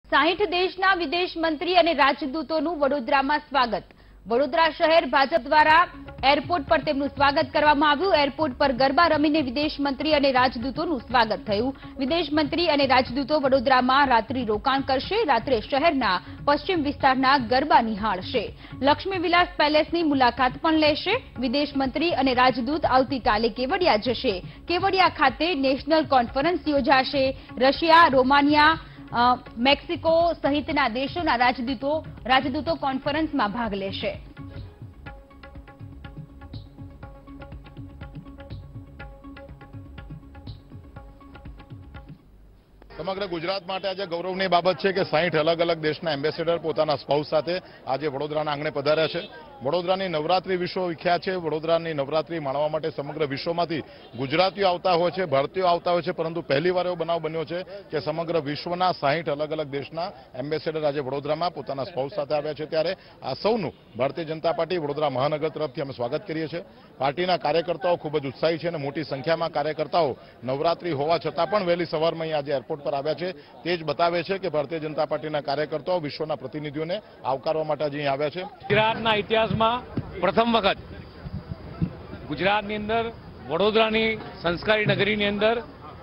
60 દેશના વિદેશ મંત્રી અને રાજદૂતોનું વડોદરામાં સ્વાગત। વડોદરા શહેર ભાજપ દ્વારા એરપોર્ટ પર તેમનું સ્વાગત કરવામાં આવ્યું। એરપોર્ટ પર ગરબા રમીને વિદેશ મંત્રી અને રાજદૂતોનું સ્વાગત થયું। વિદેશ મંત્રી અને રાજદૂતો વડોદરામાં રાત્રિ રોકાણ કરશે। રાત્રે શહેરના પશ્ચિમ વિસ્તારના ગરબા નિહાળશે। લક્ષ્મી વિલાસ પેલેસની મુલાકાત પણ લેશે। વિદેશ મંત્રી અને રાજદૂત આવતીકાલે કેવડિયા જશે। કેવડિયા ખાતે નેશનલ કોન્ફરન્સ યોજાશે। રશિયા, રોમાનિયા, મેક્સિકો સહિતના દેશોના રાજદૂતો કોન્ફરન્સમાં ભાગ લેશે। સમગ્ર ગુજરાત માટે આજે ગૌરવની બાબત છે કે 60 અલગ અલગ દેશના એમ્બેસેડર પોતાના સ્પાઉસ સાથે આજે વડોદરાના આંગણે પધાર્યા છે। વડોદરાની નવરાત્રી વિશ્વ વિખ્યાત છે। વડોદરાની નવરાત્રી માણવા માટે સમગ્ર વિશ્વમાંથી ગુજરાતીઓ આવતા હોય છે, ભારતીયો આવતા હોય છે, પરંતુ પહેલીવાર એવો બનાવ બન્યો છે કે સમગ્ર વિશ્વના 60 અલગ અલગ દેશના એમ્બેસેડર આજે વડોદરામાં પોતાના સ્પાઉસ સાથે આવ્યા છે। ત્યારે આ સૌનું ભારતીય જનતા પાર્ટી વડોદરા મહાનગર તરફથી અમે સ્વાગત કરીએ છીએ। પાર્ટીના કાર્યકર્તાઓ ખૂબ જ ઉત્સાહી છે અને મોટી સંખ્યામાં કાર્યકર્તાઓ નવરાત્રી હોવા છતાં પણ વહેલી સવારમાં આજે એરપોર્ટ પર આવ્યા છે। તે જ બતાવે છે કે ભારતીય જનતા પાર્ટીના કાર્યકર્તાઓ વિશ્વના પ્રતિનિધિઓને આવકારવા માટે આજે અહીં આવ્યા છે। ગુજરાતના ઇતિહાસમાં પ્રથમ વખત ગુજરાતની અંદર વડોદરાની સંસ્કારી નગરીની અંદર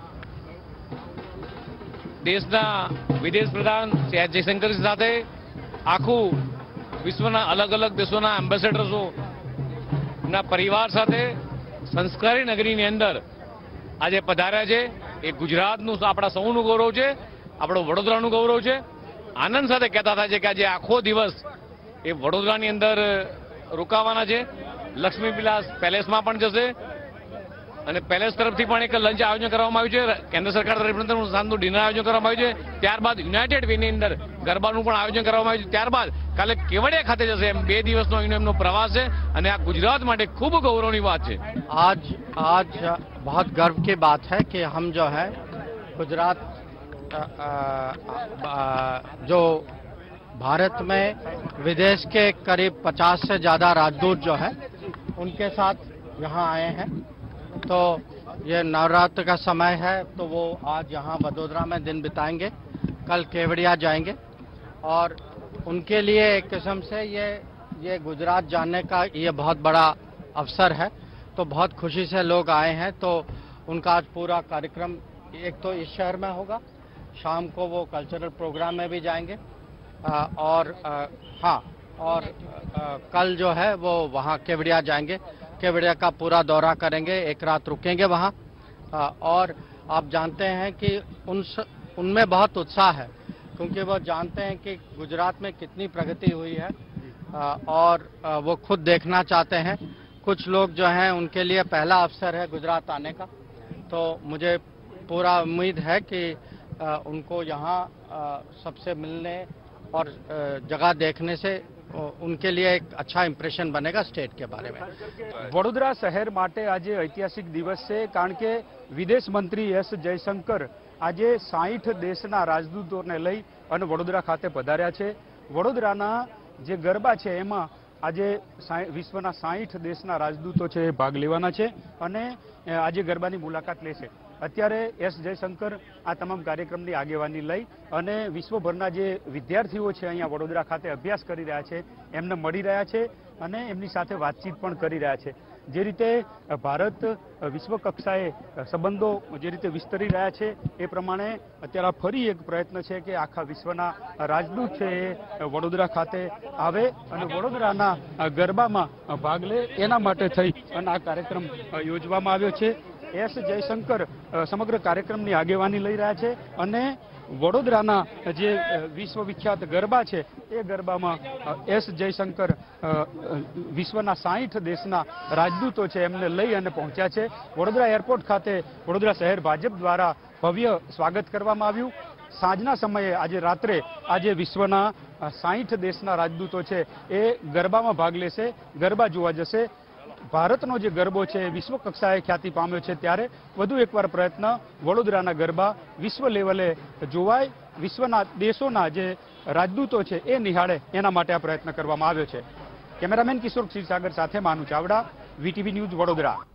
દેશના વિદેશ પ્રધાન શ્રી એસ જયશંકર સાથે આખું વિશ્વના અલગ અલગ દેશોના એમ્બેસેડર્સો ના પરિવાર સાથે સંસ્કારી નગરીની અંદર આજે પધાર્યા છે। એ ગુજરાતનું આપણા સૌનું ગૌરવ છે, આપણું વડોદરાનું ગૌરવ છે। આનંદ સાથે કહેતા હતા છે કે આજે આખો દિવસ એ વડોદરાની અંદર રોકાવાના છે। લક્ષ્મી વિલાસ પેલેસમાં પણ જશે અને પેલેસ તરફથી પણ એક લંચ આયોજન કરવામાં આવ્યું છે। કેન્દ્ર સરકાર તરફથી સાંજનું ડિનર આયોજન કરવામાં આવ્યું છે। ત્યારબાદ યુનાઇટેડ વેની અંદર ગરબાનું પણ આયોજન કરવામાં આવ્યું છે। ત્યારબાદ કાલે કેવડિયા ખાતે જશે। એમ 2 દિવસનો એમનો પ્રવાસ છે અને આ ગુજરાત માટે ખૂબ ગૌરવની વાત છે। आज बहुत गर्व की बात है कि हम जो है गुजरात जो भारत में विदेश के करीब 50 से ज़्यादा राजदूत जो है उनके साथ यहाँ आए हैं। तो ये नवरात्र का समय है तो वो आज यहाँ वडोदरा में दिन बिताएंगे, कल केवड़िया जाएंगे और उनके लिए एक किस्म से ये गुजरात जानने का ये बहुत बड़ा अवसर है। तो बहुत खुशी से लोग आए हैं। तो उनका आज पूरा कार्यक्रम एक तो इस शहर में होगा, शाम को वो कल्चरल प्रोग्राम में भी जाएंगे और कल जो है वो वहाँ केवड़िया जाएंगे। केवड़िया का पूरा दौरा करेंगे, एक रात रुकेंगे वहाँ। और आप जानते हैं कि उनमें बहुत उत्साह है क्योंकि वो जानते हैं कि गुजरात में कितनी प्रगति हुई है और वो खुद देखना चाहते हैं। कुछ लोग जो हैं उनके लिए पहला अवसर है गुजरात आने का। तो मुझे पूरा उम्मीद है कि उनको यहाँ सबसे मिलने और जगह देखने से उनके लिए एक अच्छा इम्प्रेशन बनेगा स्टेट के बारे में। वडोदरा शहर माटे आज ऐतिहासिक दिवस है कारण के विदेश मंत्री एस जयशंकर आज 60 देशना राजदूतों ने लई अने वडोदरा खाते पधार्या छे। वडोदराना जे गरबा छे एमां આજે વિશ્વના 60 દેશના રાજદૂતો છે ભાગ લેવાના છે અને આજે ગરબાની મુલાકાત લેશે। અત્યારે એસ જયશંકર આ તમામ કાર્યક્રમની આગેવાની લઈ અને વિશ્વભરના જે વિદ્યાર્થીઓ છે અહીંયા વડોદરા ખાતે અભ્યાસ કરી રહ્યા છે એમને મળી રહ્યા છે અને એમની સાથે વાતચીત પણ કરી રહ્યા છે। જે રીતે ભારત વિશ્વ કક્ષાએ સંબંધો જે રીતે વિસ્તરી રહ્યા છે એ પ્રમાણે અત્યારે ફરી એક પ્રયત્ન છે કે આખા વિશ્વના રાજદૂત છે એ વડોદરા ખાતે આવે અને વડોદરાના ગરબામાં ભાગ લે એના માટે થઈ અને આ કાર્યક્રમ યોજવામાં આવ્યો છે। એસ જયશંકર સમગ્ર કાર્યક્રમની આગેવાની લઈ રહ્યા છે અને વડોદરાના જે વિશ્વવિખ્યાત ગરબા છે એ ગરબામાં એસ જયશંકર વિશ્વના 60 દેશના રાજદૂતો છે એમને લઈ અને પહોંચ્યા છે। વડોદરા એરપોર્ટ ખાતે વડોદરા શહેર ભાજપ દ્વારા ભવ્ય સ્વાગત કરવામાં આવ્યું। સાંજના સમયે આજે રાત્રે આજે વિશ્વના 60 દેશના રાજદૂતો છે એ ગરબામાં ભાગ લેશે, ગરબા જોવા જશે। ભારતનો જે ગરબો છે વિશ્વ કક્ષાએ ખ્યાતિ પામ્યો છે ત્યારે વધુ એકવાર પ્રયત્ન વડોદરાના ગરબા વિશ્વ લેવલે જોવાય, વિશ્વના દેશોના જે રાજદૂતો છે એ નિહાળે એના માટે આ પ્રયત્ન કરવામાં આવ્યો છે। કેમેરામેન કિશોર ક્ષીરસાગર સાથે માનુ ચાવડા, વીટીવી ન્યૂઝ વડોદરા।